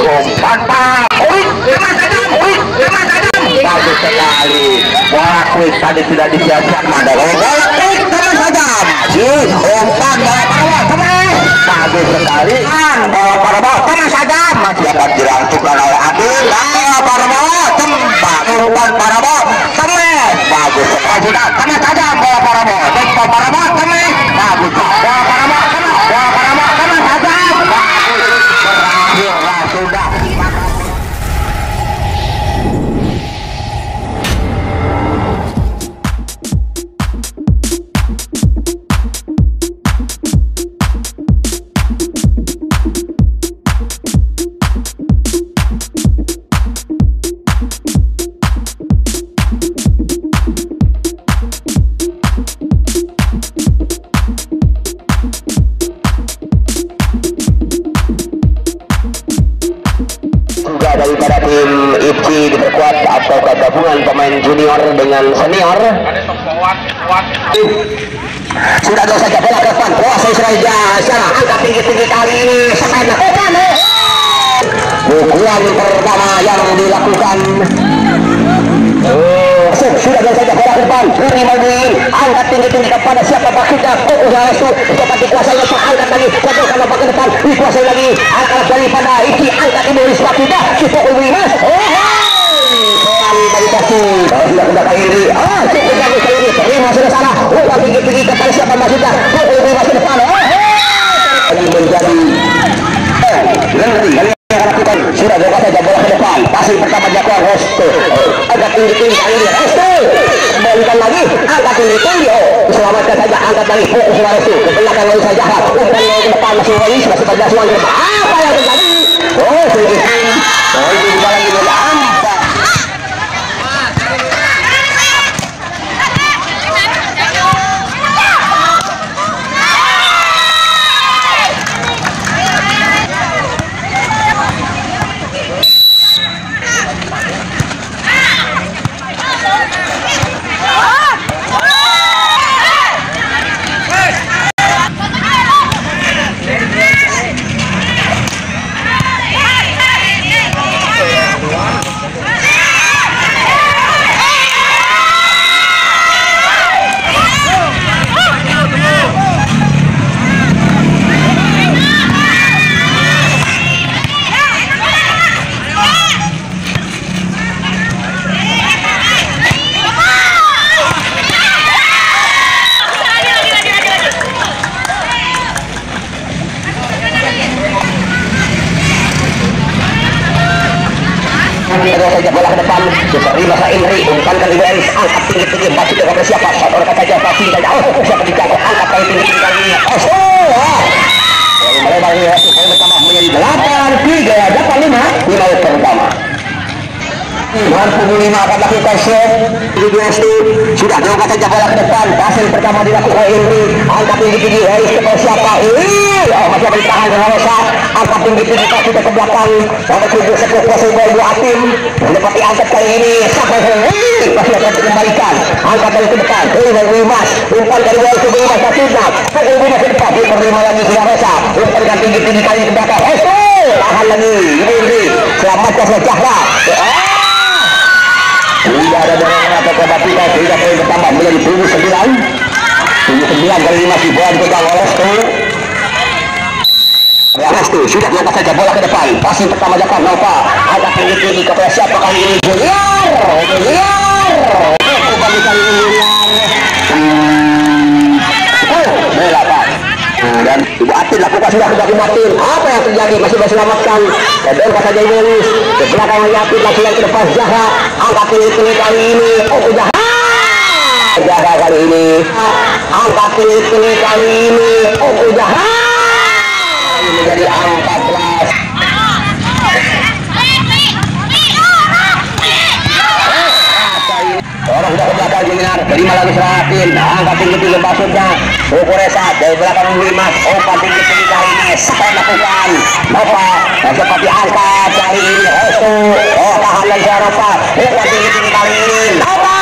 umpan Pak bagus sekali. Wah, quick tadi sudah disiapkan Mandala. Bola quick terus saja. Umpan bola Parabo teman. Bagus sekali. Bola Parabo terus saja. Masih akan dirangkukan oleh Adil. Bola Parabo tembak. Umpan Parabo teman. Bagus sekali sudah. Terus saja bola Parabo. Bola Parabo teman. Bagus. Bola Parabo teman. Bola Parabo terus saja. Bagus. Berakhirlah sudah. Daripada tim IPSI diperkuat atau gabungan pemain junior dengan senior. Sudah dua saja bola ke depan. Kuasa Israel Jasa angkat tinggi-tinggi kali ini sampai lakukan pukulan pertama yang dilakukan. Sudah dua saja bola ke depan. Kiri Malwin angkat tinggi-tinggi kepada siapa bakitnya. Usaha itu dapat dikuasai oleh angkat lagi. Jatuhkan lepas ke depan. Dikuasai lagi. Angkat daripada Iki angkat ini oleh Bakitnya. Cukup Wimas. Dari kaki. Sudah kena kiri. Cukup lagi kiri. Terima sudah sana. Udah tinggi-tinggi kepada siapa bakitnya. Cukup Wimas ke depan. Lagi menjadi Lenri. Sudah dua saja bola ke depan. Pasir pertama Jakuan Resto. Agak tinggi-tinggi kali ini Resto. Kembalikan lagi. Angkat tinggi-tinggi. Selamatkan saja. Angkat lagi. Fokus Resto. Ke belakang lagi saja. Umpan ke depan masih lagi. Masih 14 uang ke depan. Apa yang terjadi? Sedikit. Itu juga lagi bola. Saja bola ke depan, diberi masa Indri, umpan ke Iweris, angkat tinggi-tinggi, masih kepada siapa? Satu orang saja, pasti saja. Siapa dijangkau, angkat kali tinggi-tinggi kali ini. Melebar ini, poin pertama menjadi 8-3, dapat 5 pertama. 95 akan lakukan shot. Sudah diangkat saja bola ke depan. Pasir pertama dilakukan oleh Indri. Angkat tinggi-tinggi Iweris kepada siapa? Masih akan ditahan dengan Rosa. Angkat tinggi-tinggi kasih ke belakang. Sampai tujuh sepuh kuasa ibu Atim. Dapat diangkat kali ini. Sampai masih akan dikembalikan. Angkat dari ke depan. Dari Wimas. Umpan dari bawah ke Wimas. Tidak. Dari Wimas ke depan. Diterima lagi sudah Rosa. Umpan tinggi-tinggi kali ke belakang. Tahan lagi. Indri. Selamatkan Sejahra. Tidak ada dorongan atau kebatikan sehingga poin pertama menjadi 79 kali ini masih bola dipegang oleh Restu. Sudah diangkat saja bola ke depan. Passing pertama Jakarta Nova. Ada tinggi-tinggi kepada siapa kali ini? Juliar. Kembali kali ini Juliar. Belapan. Dan Ibu Atin lakukan sudah Martin. Apa yang terjadi? Masih diselamatkan. Dan saja Iweris. Ke belakang Yatin lagi yang ke depan Zahra. Angkat tinggi-tinggi kali ini. Zahra kali ini. Angkat tinggi-tinggi kali ini. Zahra. Menjadi 14. Orang sudah ke belakang Jeminar. Terima lagi Seratin. Angkat tinggi-tinggi maksudnya. Ukuresa dari belakang Wimas. Umpan tinggi-tinggi kali ini. Sampai lakukan Nova. Seperti angkat kali ini. Restu. Tahan lagi Nova. Umpan tinggi-tinggi kali ini. Nova.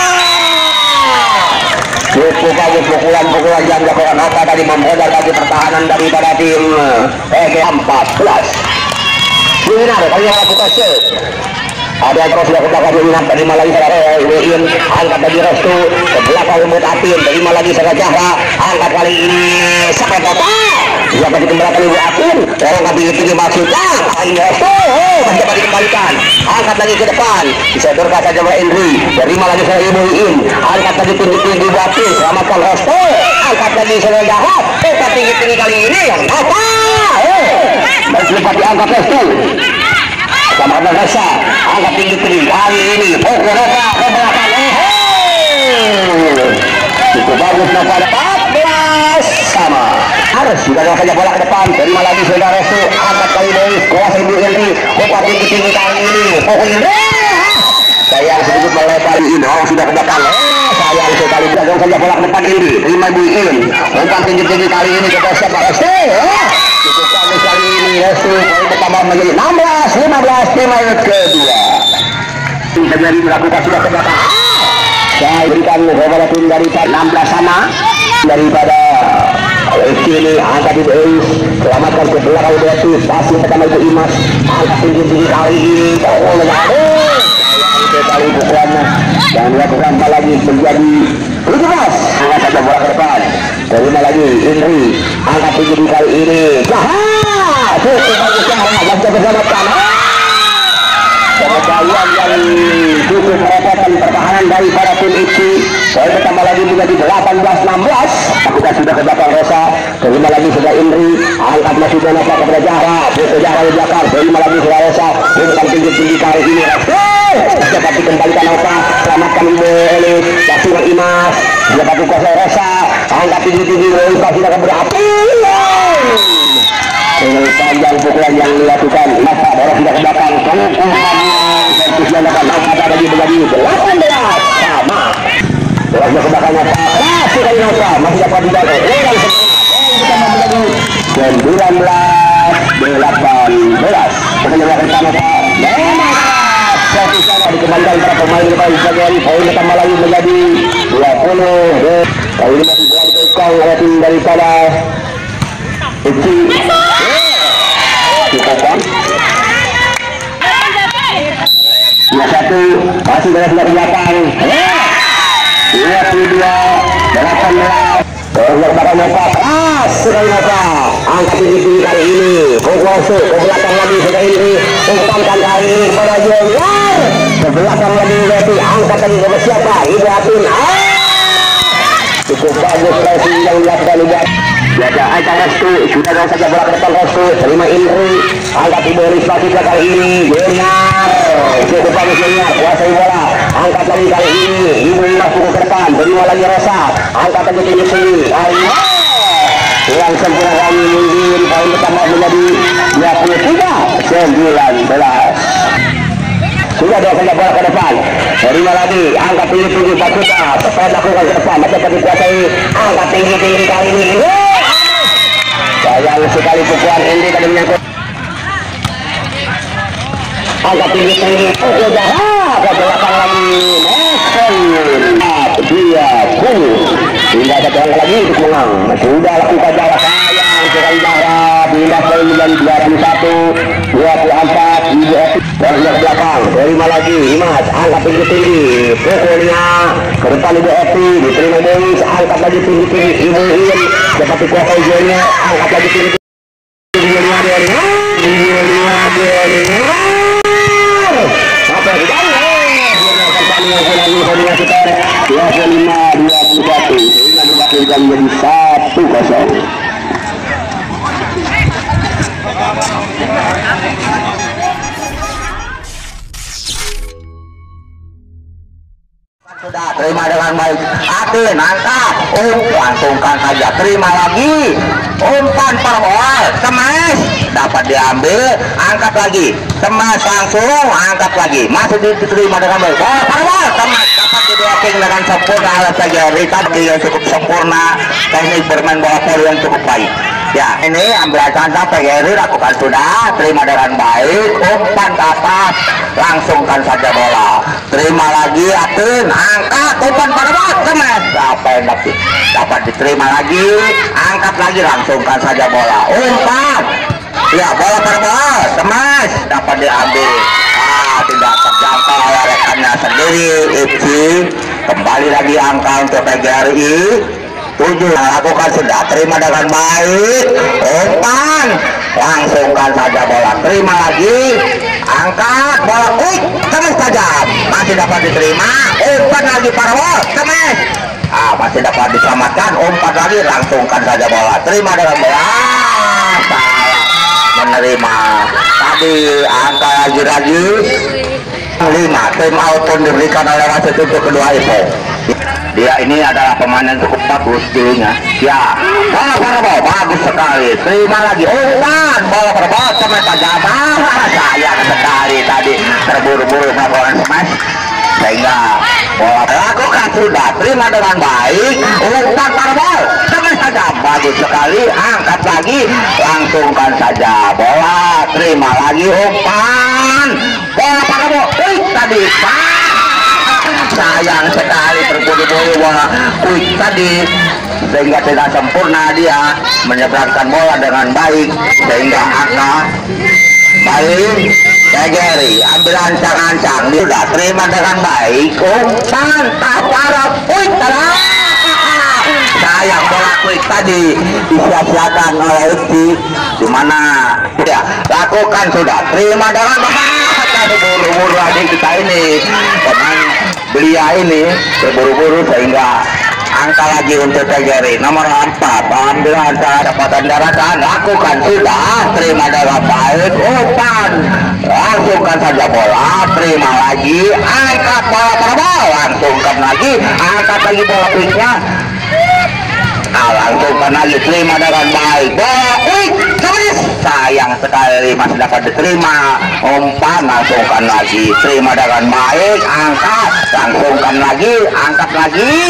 Cukup lagi pukulan-pukulan yang dilakukan Nova tadi memodal lagi pertahanan daripada tim 14. Sinar kali yang lakukan shoot. Ada terus sudah kebakar Yunan, terima lagi saudara Win, angkat lagi Restu ke belakang Umut Atin, terima lagi saudara Jahra, angkat kali ini sampai total. Dia tadi kembalikan Ibu Atin, orang nggak tinggi maksudnya, kali ini Restu, masih dapat dikembalikan, angkat lagi ke depan, disodorkan saja oleh Indri, terima lagi saudara Ibu In, angkat lagi tinggi-tinggi Ibu Atin, selamatkan Restu, angkat lagi saudara Jahra, angkat tinggi-tinggi kali ini yang apa? Baik lepas diangkat Restu. Sama Rasa, angkat tinggi-tinggi kali ini pukul Roka ke belakang. Cukup bagus pada 14 sama. Harus juga saja bola ke depan, terima lagi saudara Restu, angkat kali ini kuasa Ibu Henry, umpan tinggi-tinggi kali ini pukul ini. Sayang sedikit melebar ini, sudah ke belakang. Sayang sekali jagung saja bola ke depan ini, terima Ibu In, umpan tinggi-tinggi kali ini ke siapa Restu. Cukup bagus kali ini Restu, poin pertama menjadi 16-15 di menit kedua. Terjadi melakukan sudah ke belakang. Saya berikan kepada tim daripada 16 sama daripada ini angkat di base, selamatkan ke belakang Beatus, pasti pertama itu Imas, angkat tinggi-tinggi kali ini, kali pukulannya dan dilakukan lagi menjadi 17. Angkat saja bola ke depan, terima lagi Indri, angkat tinggi kali ini, jahat, bagus Jahra, masih bersamakan. Kejayaan yang cukup merepotkan pertahanan daripada tim itu. Poin pertama lagi menjadi 18-16. Lakukan sudah ke belakang Rosa, terima lagi sudah Indri, angkat masih Donata kepada Jahra, Putu Jahra di belakang, terima lagi sudah Rosa, umpan tinggi-tinggi kali ini. Dapat dikembalikan Rosa, selamatkan Ibu Elis, kasih ke Imas, dapat dikuasai Rosa, angkat tinggi-tinggi, Rosa sudah kepada Api. Panjang pukulan yang dilakukan, masa bola sudah ke belakang, angkat lagi menjadi 18 sama. Bola sudah ke belakangnya keras sekali Rosa, masih dapat dijaga. Kita menjadi 19-18. Penyelenggara pertama satu sama dikembalikan para pemain depan bagian poin pertama lagi menjadi 20. Kali ini masih bola dikekang oleh tim daripada Uci. Cukupan. 21 masih dari belakang. 22 18. Bola belakang keras sekali Nova, angkat tinggi-tinggi kali ini, masuk ke belakang lagi sudah ini, umpankan kali ini kepada Junior, ke belakang lagi berarti angkat lagi ke siapa? Ibu Atin. Cukup bagus pressing yang dilakukan Ibu Atin. Jaga angkat Restu, sudah dong saja bola ke depan Restu, terima Indri, angkat Ibu Risma juga kali ini, Junior, cukup bagus Junior, kuasai bola, angkat lagi kali ini, Ibu masuk ke depan, terima lagi Rosa, angkat lagi tinggi-tinggi, yang sempurna kali mungkin poin pertama menjadi 23-19. Sudah dong saja bola ke depan, terima lagi, angkat tinggi-tinggi Basuda, cepat lakukan ke depan, masih dapat dikuasai, angkat tinggi-tinggi kali ini. Sayang sekali pukulan ini tadi menyangkut. Angkat tinggi-tinggi, pukul Jahra, ke belakang lagi, dia tidak ada jalan lagi untuk menang. Sudah lakukan Jahra, sayang sekali Jahra, pindah poin menjadi 21-24. Dari ke belakang, terima lagi Imas, angkat tinggi-tinggi, pukulnya ke depan Ibu Epi, diterima Dewi, angkat lagi tinggi-tinggi, Ibu In, dapat dikuasai Jenya, angkat lagi tinggi-tinggi, apa yang menjadi 1-0. Sudah terima dengan baik, Atin angkat, langsungkan saja, terima lagi, umpan per ball, smash, dapat diambil, angkat lagi, smash langsung, angkat lagi, masih diterima dengan baik, bola per ball, smash, dapat di-blocking dengan sempurna oleh Pegeri, tadi yang cukup sempurna, teknik bermain bola voli yang cukup baik. Ya, ini ambil contoh Pegeri, lakukan sudah, terima dengan baik, umpan ke atas, langsungkan saja bola, terima lagi Atin, angkat, umpan pada bawah, smash, dapat diterima lagi, angkat lagi, langsungkan saja bola, umpan, ya bola pada bawah, smash, dapat dapat diambil. Tidak terjangkau oleh rekannya sendiri. Ipsi kembali lagi angka untuk PGRI 7 lakukan sudah, terima dengan baik, umpan langsungkan saja bola, terima lagi, angkat bola, temes saja, masih dapat diterima, umpan lagi Parwo, temes, masih dapat diselamatkan, umpan lagi, langsungkan saja bola, terima dengan bola, salah menerima, tadi angka lagi 5, tim out pun diberikan oleh wasit untuk kedua itu. Dia ini adalah pemain yang cukup bagus dulunya. Ya, bola Parwo bagus sekali. Terima lagi, umpan bola Parwo sampai tajam. Sayang sekali tadi terburu-buru melakukan smash sehingga bola lakukan sudah, terima dengan baik, umpan Parwo sampai tajam, bagus sekali, angkat lagi, langsungkan saja bola, terima lagi, umpan bola Parwo, tadi sayang sekali terburu-buru bola tadi sehingga tidak sempurna dia menyeberangkan bola dengan baik sehingga angka baik Tegeri ambil ancang-ancang sudah terima dengan baik, umpan Parwo sayang bola tadi disia-siakan oleh Uci dimana ya lakukan sudah, terima dengan baik, buru-buru adik kita ini pemain belia ini terburu-buru sehingga angka lagi untuk Tegeri nomor 4 ambil antara dapatan daratan, lakukan sudah, terima dengan baik, umpan langsungkan saja bola, terima lagi, angkat bola Parwo, langsungkan lagi, angkat lagi bola quicknya, langsungkan lagi, terima dengan baik, bola quick, sayang sekali masih dapat diterima, umpan langsungkan lagi, terima dengan baik, angkat, langsungkan lagi, angkat lagi,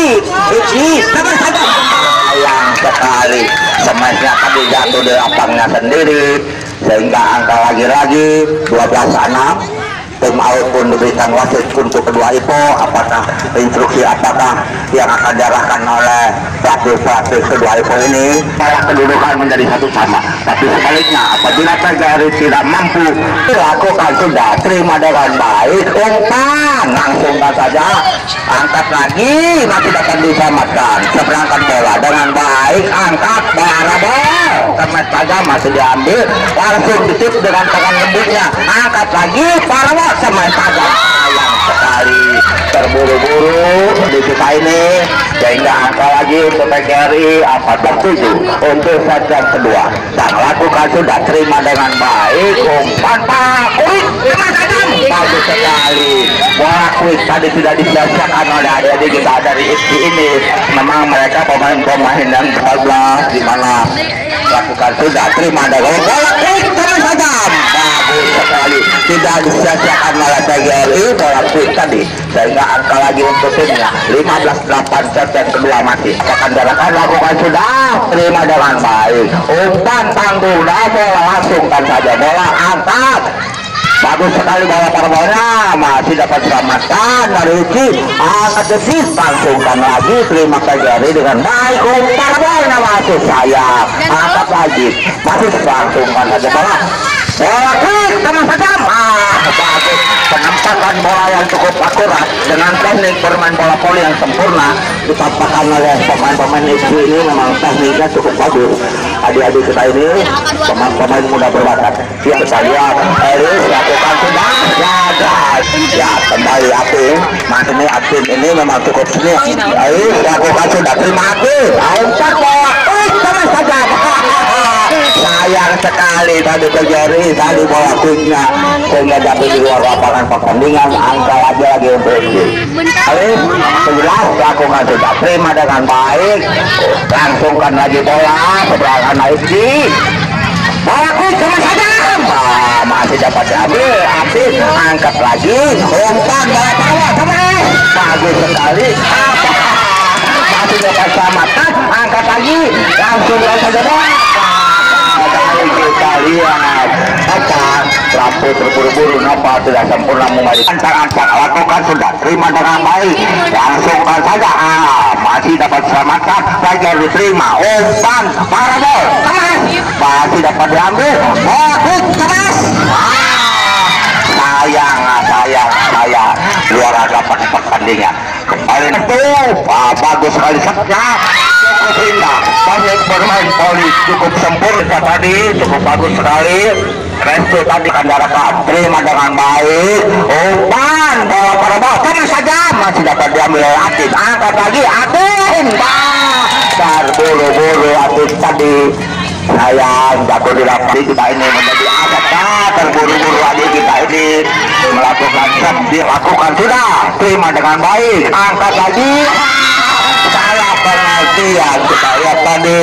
sayang sekali semesnya tadi jatuh di lapangnya sendiri sehingga angka lagi-lagi 12-6. Tim out pun diberikan wasit untuk kedua itu, apakah instruksi apakah yang akan diarahkan oleh pelatih kedua itu ini para kedudukan menjadi satu sama, tapi sebaliknya apabila Tegeri tidak mampu lakukan sudah, terima dengan baik, umpan langsungkan saja, angkat lagi, masih dapat diselamatkan, seberangkan bola dengan baik, angkat Parwo, temes saja masih diambil, langsung ditip dengan tangan lembutnya, angkat lagi Parwo sama saja, sayang sekali terburu-buru di kita ini sehingga angka lagi untuk PGRI 47 untuk set yang kedua dan lakukan sudah, terima dengan baik, umpan bagus sekali, bola quick tadi tidak disia-siakan oleh adik-adik kita dari IFC ini, memang mereka pemain-pemain yang berkelas di mana lakukan sudah, terima dengan bola quick teman saja, bagus sekali, tidak disia-siakan oleh PGRI bola quick tadi sehingga angka lagi untuk timnya 15-8 set yang kedua masih akan jalankan, lakukan sudah, terima dengan baik, umpan tangguh bola langsungkan saja, bola angkat, bagus sekali bola Parwonya masih dapat selamatkan dari Uci, angkat desis, langsungkan lagi, terima PGRI dengan baik, Parwonya masih sayang, angkat lagi, masih langsungkan saja bola quick teman saja, bagus penempatan bola yang cukup akurat dengan teknik bermain bola voli yang sempurna ditampakkan oleh pemain-pemain ini, memang tekniknya cukup bagus. Adik-adik kita ini pemain muda berbakat yang kita lihat Eris lakukan sudah gagal ya, kembali Apin, mas ini Apin ini memang cukup senior, Eris lakukan sudah, terima kasih, umpan bola sama saja, sayang sekali tadi PGRI tadi bola quicknya sehingga jatuh di luar lapangan pertandingan, angka lagi untuk ini. Eris 11 lakukan sudah, terima dengan baik, langsungkan lagi bola seberangan Aiki, bola quick sama saja, masih dapat diambil, Apin angkat lagi, umpan bola Parwo, bagus sekali, masih dapat selamatkan, angkat lagi, langsung saja bola. Kita lihat apa lampu terburu-buru, napa tidak sempurna menggali ancang-ancang, lakukan sudah, terima dengan baik, langsungkan saja, masih dapat selamatkan, lagi diterima, umpan Parwo, masih dapat diambil, bagus, luar raga pertandingan. Kembali bagus sekali setnya, cukup indah. Banyak bermain polis cukup sempurna tadi, cukup bagus sekali. Restu tadi Kandaraka terima dengan baik. Umpan bola para bawah sama saja masih dapat diambil oleh Atin. Angkat lagi Atin, terburu-buru Atin tadi. Sayang jatuh di lapangan kita ini menjadi agak terburu-buru adik kita ini melakukan dilakukan sudah terima dengan baik, angkat lagi salah pengertian kita lihat tadi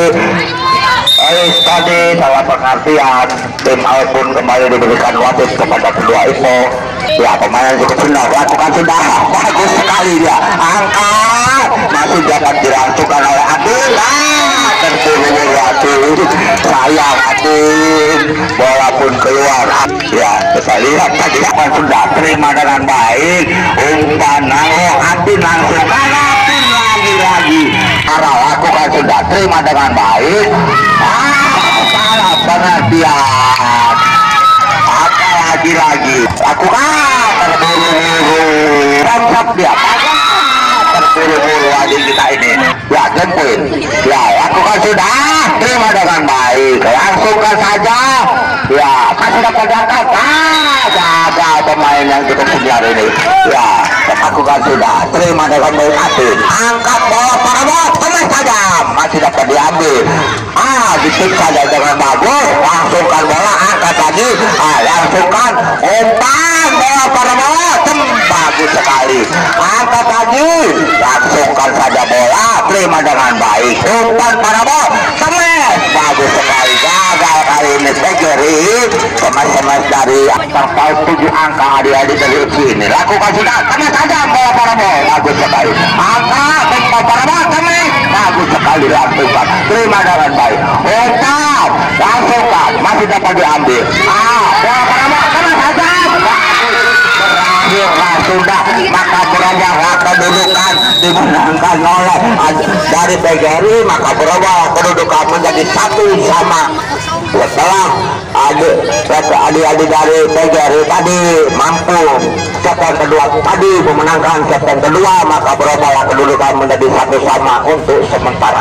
salah pengertian, tim out pun kembali diberikan wasit kepada kedua Ipo. Ya pemain cukup benar lakukan sudah bagus sekali dia, angkat masih dapat dirancungkan oleh Adil. Terburu-buru Adil, sayang Adil, bola pun keluar. Ya kita lihat tadi apa sudah terima dengan baik, umpan Adil langsung Adil lagi arah lakukan sudah terima dengan baik. Salah pengertian, apa lagi lakukan terburu-buru, rangsap dia terburu-buru adik kita ini. Ya gempin, ya lakukan sudah terima dengan baik, langsungkan saja. Ya kasih dapat jangkau, gagal pemain yang cukup senior ini. Ya lakukan sudah terima dengan baik Atin, angkat bola para bawah teman saja masih dapat diambil. Bikin saja dengan bagus, langsungkan bola, angkat lagi, langsungkan umpan bola para bawah, bagus sekali, angkat lagi, langsungkan saja bola, terima dengan baik, umpan para bawah, semes, bagus sekali, gagal kali ini Tegeri, semes dari terpaut 7 angka adik-adik dari sini, lakukan sudah, semes saja bola para bawah, bagus sekali, angkat umpan para bawah, semes, bagus sekali, langsungkan, terima dengan baik. Umpan, langsungkan, masih dapat diambil. Bola para bawah, semes saja, berakhirlah sudah, maka beranjak kedudukan dimenangkan oleh dari PGRI, maka berubah kedudukan menjadi 1 sama. Setelah adik-adik dari PGRI tadi mampu set yang kedua tadi memenangkan set yang kedua, maka berubahlah kedudukan menjadi 1 sama untuk sementara.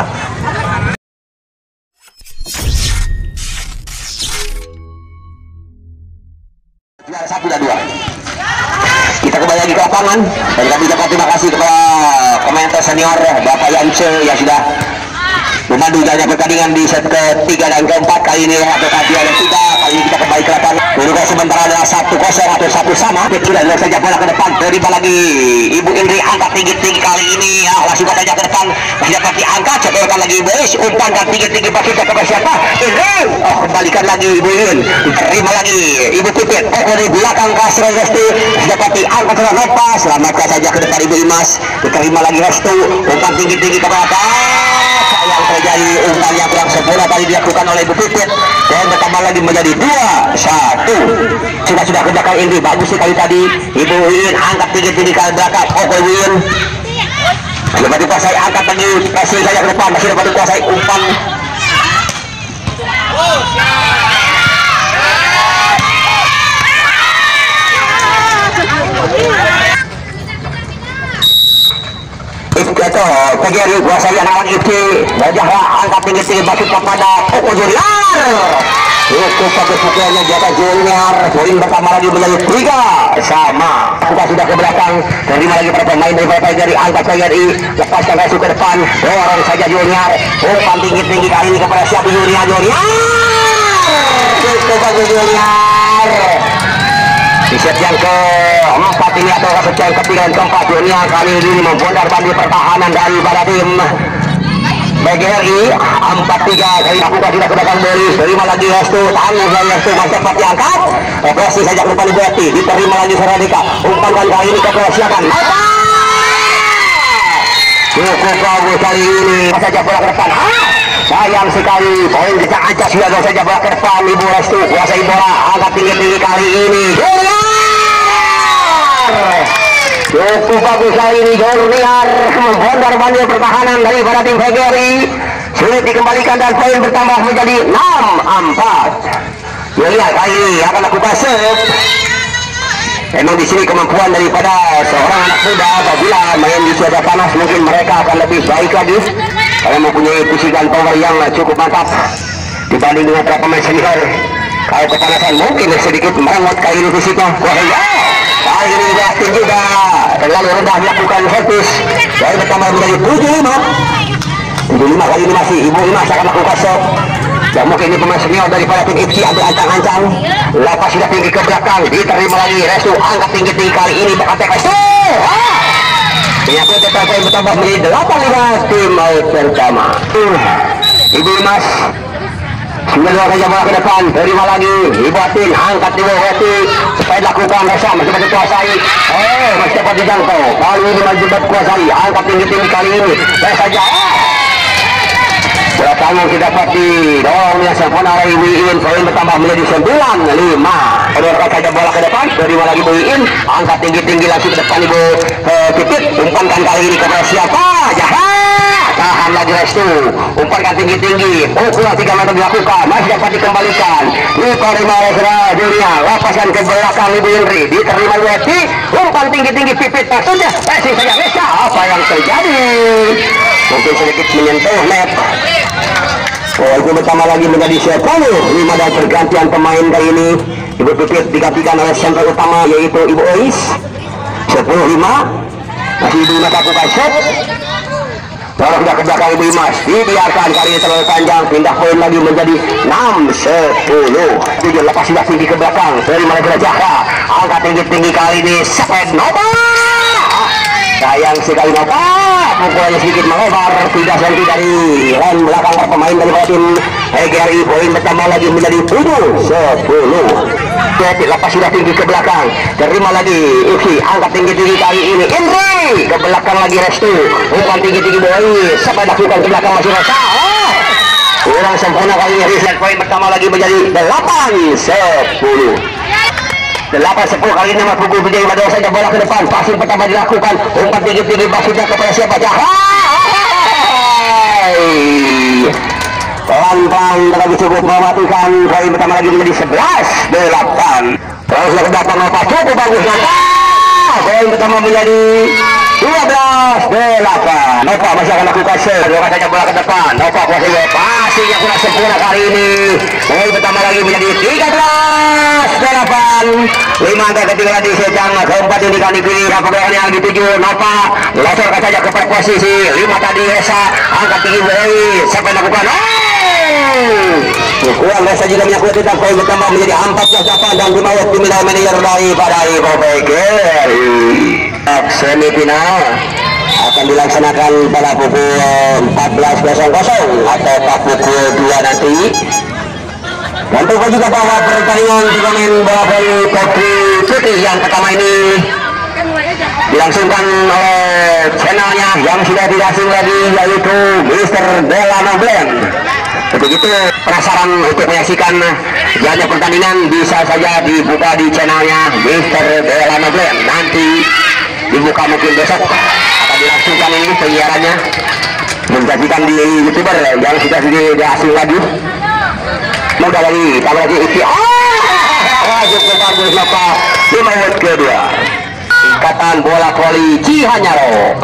Juara 1 dan 2. Kita kembali lagi ke lapangan dan kami ucapkan terima kasih kepada komentar senior Bapak Yance yang sudah memandu jalannya pertandingan di set ke-3 dan ke-4 kali ini. Atau tadi ada 3 kali ini kita kembali ke lapangan. Kedudukan sementara adalah 1-0 atau 1 sama. Sudah lihat saja bola ke depan, terima lagi Ibu Indri, angkat tinggi-tinggi kali ini. Langsung saja ke depan, masih dapat diangkat, cetorkan lagi Ibu Is, umpan dan tinggi-tinggi pasti kepada siapa? Indri, kembalikan lagi Ibu In, terima lagi Ibu Pipit, dari belakang Kasro Restu, dapat diangkat dengan lepas, selamatkan saja ke depan Ibu Imas, diterima lagi Restu, umpan tinggi-tinggi ke belakang. Yang terjadi umpan yang kurang sempurna tadi dilakukan oleh Ibu Pipit dan bertambah lagi menjadi 2-1. Sudah kerjakan Indri, bagus sekali tadi Ibu Win, angkat tinggi-tinggi ke belakang. Ibu Win dapat dikuasai, angkat lagi, kasih saja ke depan, masih dapat dikuasai umpan. PGRI kuasai anak Ifki, Bajahra angkat tinggi-tinggi bagi kepada Koko Junior. Itu pakai pukulannya jatah Junior, poin pertama lagi menjadi 3 sama. Kita sudah ke belakang, terima lagi para pemain dari PGRI, angkat PGRI, lepaskan Resu ke depan, dorong saja Junior, umpan tinggi-tinggi kali ini kepada siapa? Junior. Itu bagus Junior. Di set yang ke-4 ini atau set yang ke-3 dan ke-4 dunia kali ini membondar bandir pertahanan dari pada tim PGRI. 4-3 dari lakukan tidak ke belakang Boris, terima lagi Restu, tanggung dari Restu, masih cepat diangkat, operasi saja ke depan Ibuati, diterima lagi Seradika, umpan kali ini ke persiapan cukup bagus kali ini, saja bola ke depan. Sayang sekali, poin kita aja sudah saja bola ke depan. Ibu Restu kuasai bola, angkat tinggi-tinggi kali ini cukup bagus kali ini. Junior membondar bandir pertahanan daripada tim PGRI, sulit dikembalikan dan poin bertambah menjadi 6-4. Junior kali ini akan lakukan serve. Memang di sini kemampuan daripada seorang anak muda apabila main di cuaca panas mungkin mereka akan lebih baik lagi karena mempunyai physical power yang cukup mantap dibanding dengan para pemain senior. Kalau kepanasan mungkin sedikit merengut kali ini fisiknya. Kali ini Justin juga terlalu rendah melakukan servis. Dari bertambah menjadi 75. 75 kali ini masih Ibu Imas akan melakukan shot. Dan mungkin ini pemain senior daripada tim FC ambil ancang-ancang. Lepas sudah tinggi ke belakang, diterima lagi Restu, angkat tinggi-tinggi kali ini berkantek Restu. Menyambut tetap yang bertambah menjadi 85 tim out pertama. Ibu Imas sudah dua kali bola ke depan, terima lagi Ibu Atin, angkat di bawah Restu supaya dilakukan Resa, masih dapat dikuasai. Masih dapat dijangkau, kali ini masih dapat dikuasai, angkat tinggi-tinggi kali ini. Saya saja bola tanggung didapat di dorong yang sempurna oleh Wiin, poin bertambah menjadi 9-5. Kedua saja bola ke depan, terima lagi Wiin, angkat tinggi-tinggi lagi ke depan Ibu Pipit, umpankan kali ini kepada siapa? Jahat, tahan lagi Restu, umpankan tinggi-tinggi, pukulan 3 meter dilakukan, masih dapat dikembalikan. Lupa 5 Resra Dunia, lepaskan ke belakang Ibu Indri, diterima Weti, umpan tinggi-tinggi Pipit, maksudnya pasti saja Resa. Apa yang terjadi? Mungkin sedikit menyentuh net. Itu bersama lagi menjadi 10-5 dan pergantian pemain kali ini. Ibu Pipit digantikan oleh center utama yaitu Ibu Ois. 10-5 masih Ibu Imas lakukan shot. Kalau sudah ke belakang Ibu Imas dibiarkan kali ini terlalu panjang, pindah poin lagi menjadi 6-10. 7 lepas sudah tinggi ke belakang, terima lagi Jaka, angkat tinggi-tinggi kali ini Seped Nova. Sayang sekali Nova, pukulannya sedikit melebar, 3 cm dari line belakang pemain dari tim EGRI. Poin bertambah lagi menjadi 7-10. Lepas sudah tinggi ke belakang, terima lagi Iki, angkat tinggi-tinggi kali ini Indri, ke belakang lagi Restu, umpan tinggi-tinggi Boy, sampai lakukan ke belakang masih Rosa. Kurang sempurna kali ini, reset poin pertama lagi menjadi 8-10. 8-10 kali ini Mas Pukul menjadi Madura saja bola ke depan, pasir pertama dilakukan, umpan tinggi-tinggi maksudnya kepada siapa? Pelan-pelan lagi cukup mematikan, poin pertama lagi menjadi 11-8. Terus ke belakang Nova, cukup bagus Nova, poin pertama menjadi 12-8. Nova masih akan lakukan serve, dua saja bola ke depan, Nova pasir yang kurang sempurna kali ini, poin pertama lagi menjadi 13-8. 5 angka ketinggalan di sedang keempat ini kali pilih pergerakan yang dituju Nova, losorkan saja ke posisi 5 tadi Resa, angkat tinggi Boy, siapa yang lakukan? Pukulan Resa juga menyakut tidak, poin bertambah menjadi 14-8 dan dimawat dimilai manajer daripada Ibu Pegeri. Semifinal akan dilaksanakan pada pukul 14.00 atau pukul 2 nanti. Dan tentu juga bahwa pertandingan turnamen bola voli Putri Putih yang pertama ini dilangsungkan oleh channelnya yang sudah tidak asing lagi yaitu Mr. Delano Blend. Begitu penasaran untuk menyaksikan jalannya pertandingan bisa saja dibuka di channelnya Mr. Delano Blend. Nanti dibuka mungkin besok akan dilangsungkan ini penyiarannya, menjadikan di YouTuber yang sudah tidak asing lagi. Mudah lagi, tambah lagi Iki. Wajib bagus Nova, 5 menit kedua. Ikatan bola voli Cihanyaro.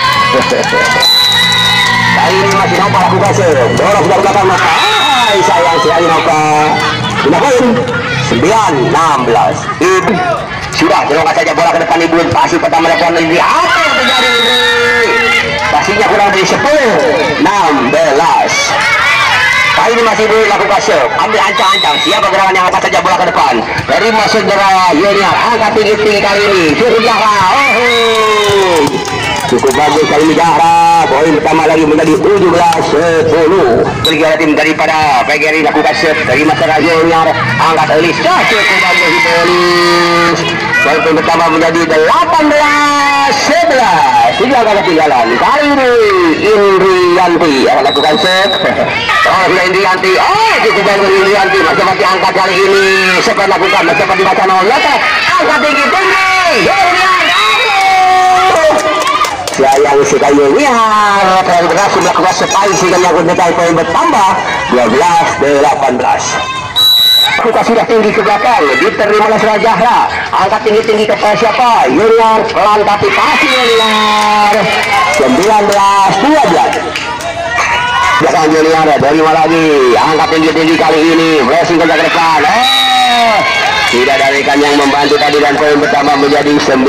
Kali ini masih Nova lakukan serve. Dorong sudah belakang Nova. Sayang sekali Nova. 5 poin, 9-16. Sudah, dorongkan saja bola ke depan Ibu. Pasir pertama depan ini. Apa yang terjadi ini? Pasirnya kurang dari 10, 16. Kali ini masih dilakukan serve, ambil ancang-ancang, siapa gerakan yang apa saja bola ke depan dari Masudra Junior, angkat tinggi-tinggi kali ini, cukup Zahra, cukup bagus kali ini Zahra, poin pertama lagi menjadi 17-10. Bergerak tim daripada PGRI lakukan serve dari Masudra Junior, angkat Elis, cukup bagus di Elis, poin pertama menjadi 18-11. Tidak ada ketinggalan. Kali ini Indrianti akan lakukan serve. Indrianti, cukup bagus Indrianti, masih angkat kali ini. Siapa lakukan, masih dibaca nol. Angkat tinggi-tinggi. Sayang sekali Niar, terlalu berhasil melakukan sepai sehingga menyangkut detai poin bertambah 12-18. Kuka sudah tinggi ke belakang, diterima oleh Surajahra. Angkat tinggi-tinggi ke siapa? Junior pelan tapi pasti Junior. 19-12. Belakang Junior terima lagi. Angkat tinggi-tinggi kali ini. Blessing ke depan. Tidak ada rekan yang membantu tadi dan poin pertama menjadi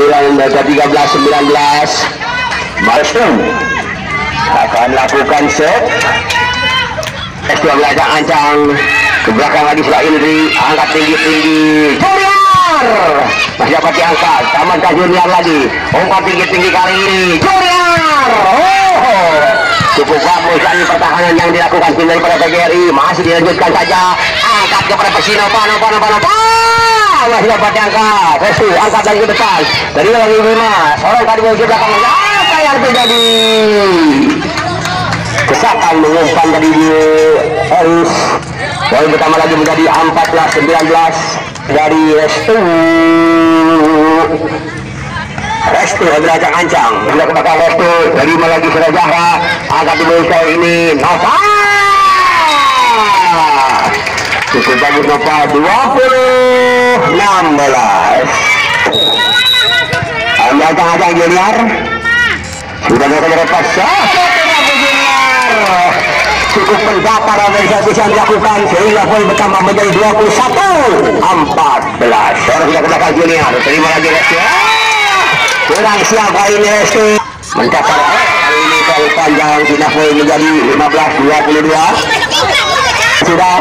13-19. Milestone akan lakukan set. Estua belakang ancang ke belakang lagi setelah Indri. Angkat tinggi-tinggi Junior masih dapat diangkat. Tamankan Junior lagi. Umpan tinggi-tinggi kali ini Junior. Cukup bagus dari pertahanan yang dilakukan tim daripada PGRI. Masih dilanjutkan saja. Angkat kepada Persino. Pano. Masih dapat diangkat. Restu angkat lagi ke depan. Dari lagi 5. Seorang tadi ke belakang. Apa yang terjadi? Kesatan mengumpan tadi Harus. Poin pertama lagi menjadi 14-19 dari Restu. Restu agak ancang. Sudah ke belakang Restu. Terima lagi Surajahra. Angkat di bawah ini Nova. Cukup bagus Nova. 20-16. Ambil ancang Junior. Sudah mau lepas. Cukup mendapat organisasi yang dilakukan sehingga poin bertambah menjadi 21-14. Seorang sudah ke belakang Junior. Terima lagi Restu. Kurang siapa ini Restu. Mencapai kali ini poin panjang sudah poin menjadi 15-22. Sudah.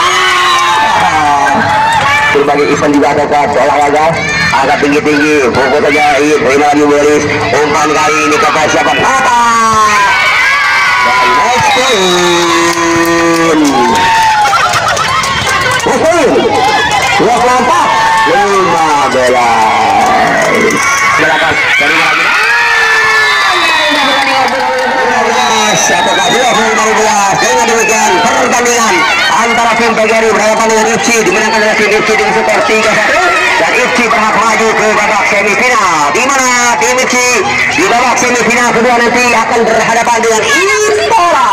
Berbagai event juga ada olahraga. Agak tinggi-tinggi. Pukul saja. Terima lagi Boris. Umpan kali ini kepada siapa? Pertandingan antara tim PGRI berhadapan dengan IFC dimenangkan oleh tim IFC dengan skor 3-1 dan IFC berhak maju ke babak semifinal, di mana tim IFC di babak semifinal kedua nanti akan berhadapan dengan Istora.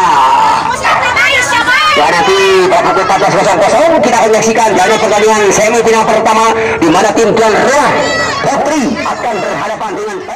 Dan nanti pada pukul 14.00 kita akan menyaksikan jalannya pertandingan semifinal pertama di mana tim tuan rumah Putri akan berhadapan dengan